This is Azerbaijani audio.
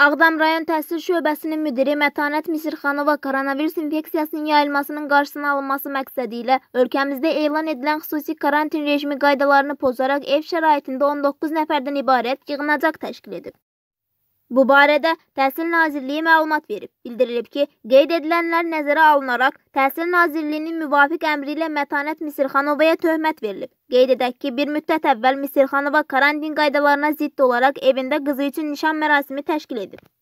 Ağdam rayon təhsil şöbəsinin müdiri Mətanət Misirxanova koronavirus infeksiyasının yayılmasının qarşısının alınması məqsədilə ölkəmizdə elan edilən xüsusi karantin rejimi qaydalarını pozaraq ev şəraitində 19 nəfərdən ibarət yığınacaq təşkil edib. Bu barədə Təhsil Nazirliyi məlumat verib. Bildirilib ki, qeyd edilənlər nəzərə alınaraq Təhsil Nazirliyinin müvafiq əmri ilə Mətanət Misirxanovaya töhmət verilib. Qeyd edək ki, bir müddət əvvəl Misirxanova karantin qaydalarına zidd olaraq evində qızı üçün nişan mərasimi təşkil edib.